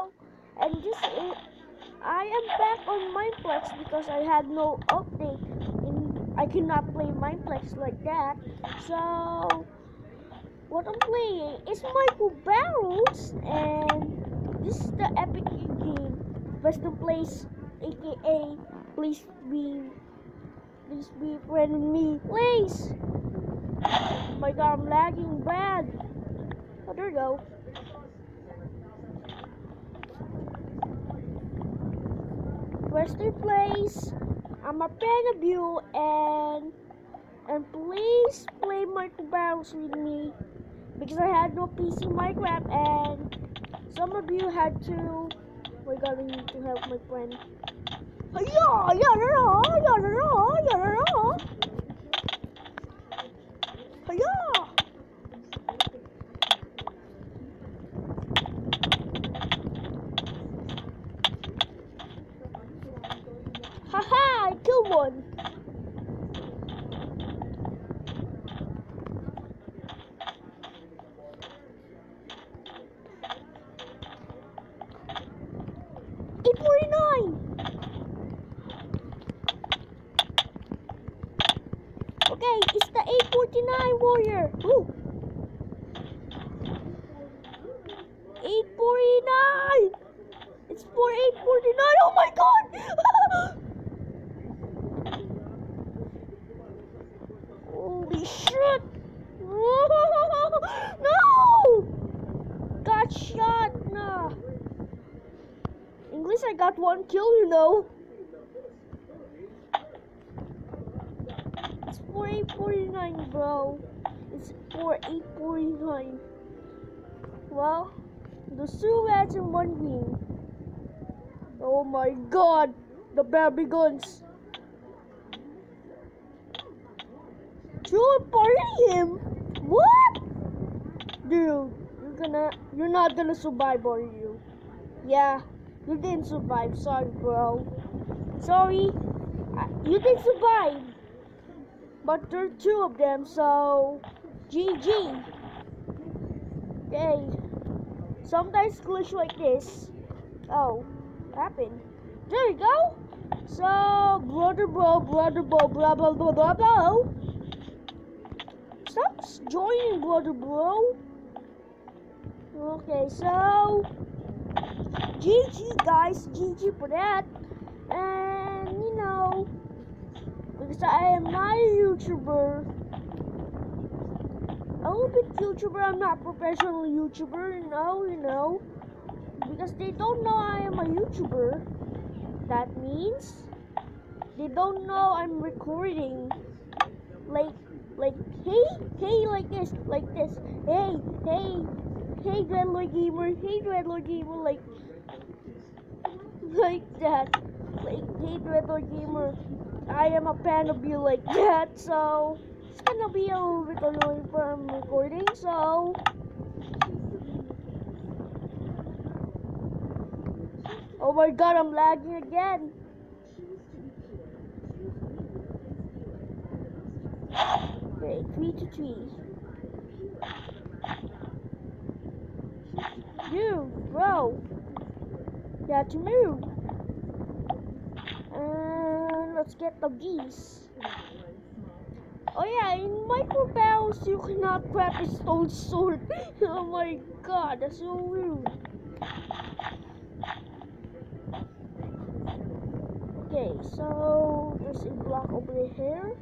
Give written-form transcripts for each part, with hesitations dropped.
and I am back on Mineplex because I had no update and I cannot play Mineplex like that. So what I'm playing is Michael Barrels, and this is the epic game. Western Place, aka please be friend with me, please. Oh my god, I'm lagging bad. Oh, there we go. Western Place. I'm a fan of you, and please play Michael Barrels with me because I had no PC Minecraft, and some of you had to. We gotta need to help my friend. Haha, I killed one. Okay, it's the 849 warrior. Ooh. 849. It's for 849. Oh my god. Holy shit. No. Got shot. Nah. English, I got one kill, you know. It's for 849, bro. It's for 849. Well, the two ads in one game. Oh my god, the baby guns. You're partying him? What? Dude, you're not gonna survive, are you? Yeah, you didn't survive. Sorry, bro. Sorry, you didn't survive. But there are two of them, so GG. Okay. Sometimes glitch like this. Oh, happened. There you go. So brother bro, blah blah blah blah blah. Stop joining, brother bro. Okay, so GG guys, GG for that. And you know, because I am not a YouTuber. A little bit YouTuber, I'm not professional YouTuber, you know, because they don't know I am a YouTuber. That means they don't know I'm recording. Like hey, like this, hey, dreadlord gamer, like that, like hey, dreadlord gamer, I am a fan of you, like that. So it's gonna be a little bit annoying from recording, so oh my god, I'm lagging again. Okay, 3-3. Dude, bro, you have to move. And let's get the geese. Oh yeah, in micro battles you cannot grab a stone sword. Oh my god, that's so rude. Okay, so there's a block over here.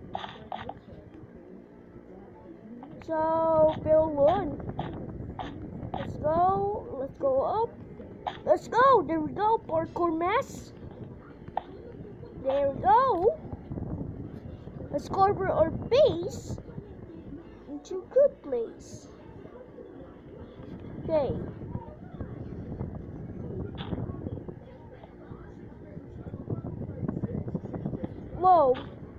So Bill won. Let's go up. Let's go. There we go. Parkour mess. There we go. Let's cover our base into a good place. Okay. Whoa.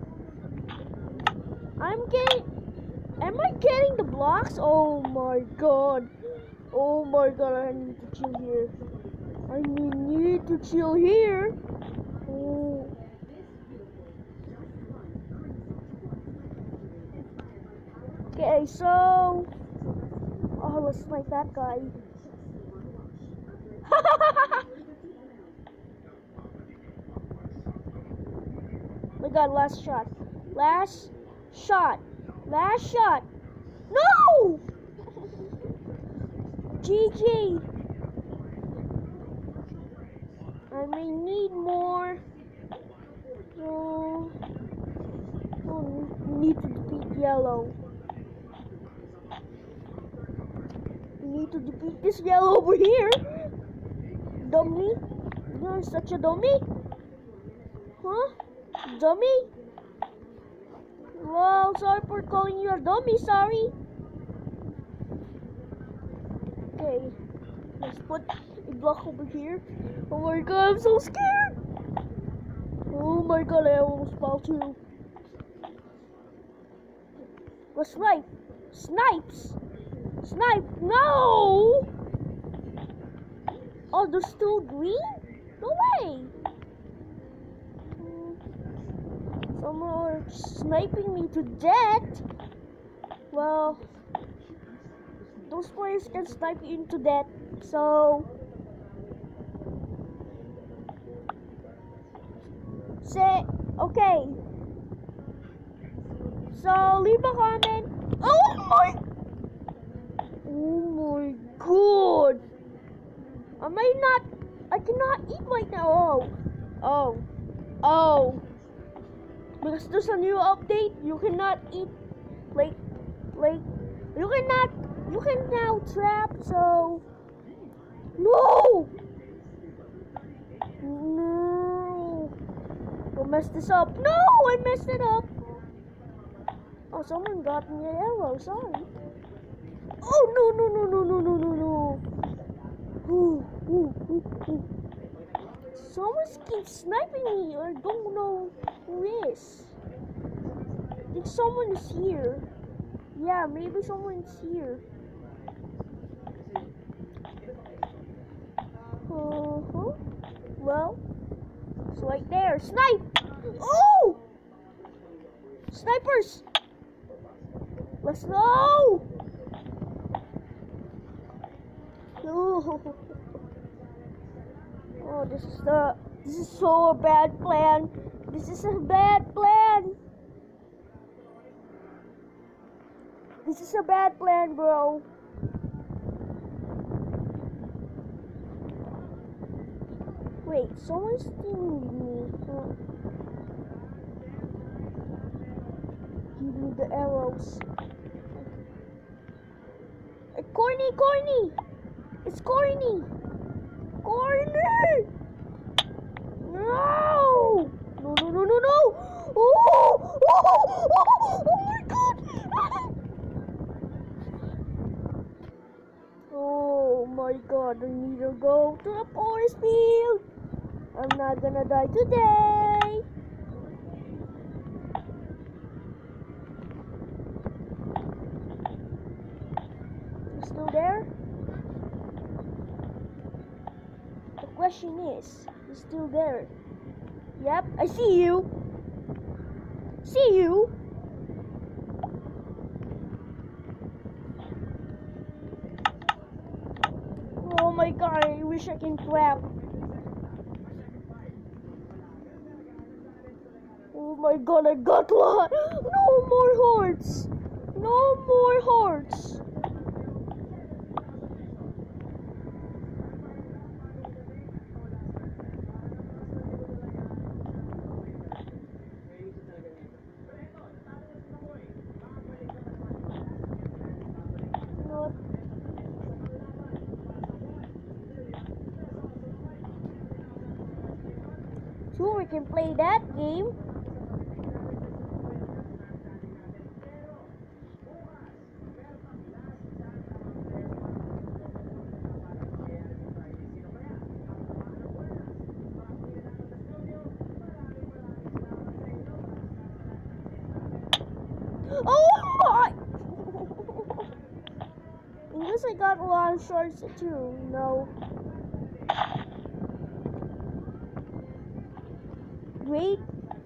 Am I getting the blocks? Oh my god. Oh my god, I need to chill here. I need to chill here. Oh. Okay, so let's snipe that guy. My God, last shot. Last shot. Last shot. No! GG. I may need more. Oh, need to defeat yellow. We need to defeat this yellow over here. Dummy. You're such a dummy. Huh? Dummy? Well, sorry for calling you a dummy, sorry. Okay. Let's put a block over here. Oh my God, I'm so scared. Oh my God, I almost fell too. Let's snipe. Snipes. Snipe. No! Oh, they're still green? No way. Someone are sniping me to death. Well, those players can snipe you into death. So, say, okay. So, leave a comment. Oh my God. I cannot eat right now. Oh. Because there's a new update, you cannot eat, like, you can now trap, so, no! Don't mess this up. No, I messed it up. Oh, someone got me an arrow, sorry. Oh, no. Someone keeps sniping me, or don't know who is. I think someone is here. Yeah, maybe someone's here. Well, it's right there. Snipe! Oh! Snipers! Let's go! Oh, this is so a bad plan. This is a bad plan. This is a bad plan, bro. Wait, someone's stealing me. Give me the arrows. Corny! It's corny! Corny! No! No! Oh my God! Oh my God! I need to go to the force field. I'm not gonna die today. You still there? The question is, you still there? Yep, I see you. See you. Oh my God, I wish I can clap. Oh my God, I got one. No more hearts. No more hearts. Sure, we can play that game. Oh my! I guess I got a lot of shards too. No. Great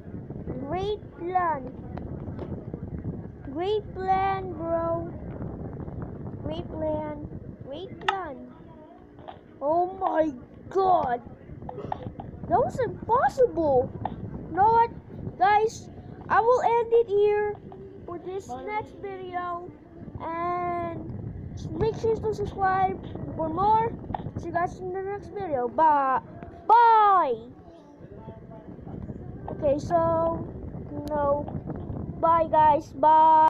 plan. Great plan, bro. Great plan. Oh my god. That was impossible. You know what, guys? I will end it here for this next video. And make sure to subscribe for more. See you guys in the next video. Bye. Bye. Okay, so, bye guys. Bye.